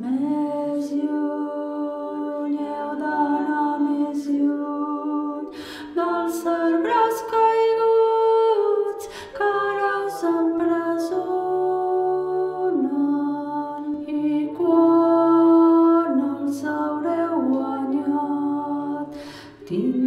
Més lluny heu d'anar més lluny dels arbres caiguts que ara us empresonen, i quan els haureu guanyat